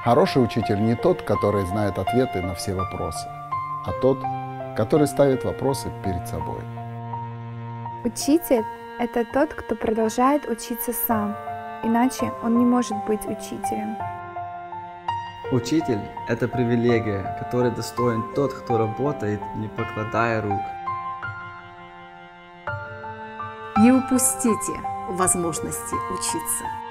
Хороший учитель не тот, который знает ответы на все вопросы, а тот, который ставит вопросы перед собой. Учитель – это тот, кто продолжает учиться сам, иначе он не может быть учителем. Учитель – это привилегия, которой достоин тот, кто работает, не покладая рук. Не упустите возможности учиться.